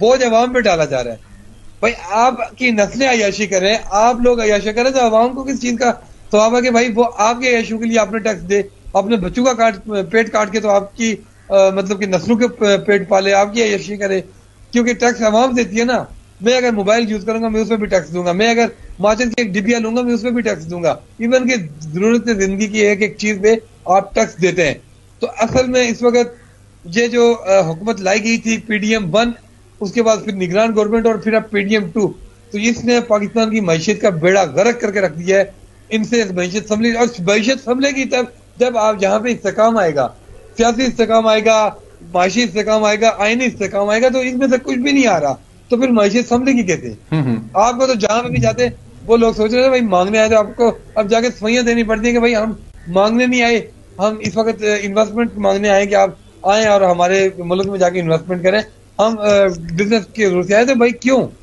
بوجھ عوام پہ ڈالا جا رہا ہے. بھائی آپ کی نسلیں عیاشی کریں, آپ لوگ عیاشی کریں, تو عوام کو کس چیز کا ثواب ہے کہ بھائی وہ آپ کے عیاشیوں کے لیے آپ نے ٹیکس دے, اپنے بچوں کا پیٹ کاٹ کے تو آپ کی مطلب کہ نسلوں کے پیٹ پالے, آپ کی عیاشی کرے, کیونکہ ٹیکس عوام دیتی ہے نا. میں اگر موبائل یوز کروں گا میں اس پہ بھی ٹیکس دوں گا, میں اگر ماچس کی ایک ڈبیا لوں گا میں اس پہ بھی ٹیکس دوں گا. ایون کہ ضرورت زندگی کی ایک ایک چیز پہ آپ ٹیکس دیتے ہیں. تو اصل میں اس وقت یہ جو حکومت لائی گئی تھی پی ڈی ایم 1, اس کے بعد پھر نگران گورنمنٹ اور پھر اب پی ڈی ایم 2, تو اس نے پاکستان کی معیشت کا بیڑا غرق کر کے رکھ دیا ہے. ان سے معیشت سنبھلے, اور معیشت سنبھلے گی تب جب آپ یہاں پہ استحکام آئے گا, سیاسی استحکام آئے گا, معاشی استحکام آئے گا, آئینی استحکام آئے گا. تو اس میں سے کچھ بھی نہیں آ رہا, تو پھر معیشت سنبھلے گی کیسے؟ آپ کو تو جہاں پہ بھی جاتے وہ لوگ سوچ رہے ہیں بھائی مانگنے آئے, تو آپ کو اب جا کے صفائیاں دینی پڑتی ہیں کہ بھائی ہم مانگنے نہیں آئے, ہم اس وقت انویسٹمنٹ مانگنے آئے کہ آپ آئیں اور ہمارے ملک میں جا کے انویسٹمنٹ کریں, ہم بزنس کی ضرورت سے آئے. تو بھائی کیوں؟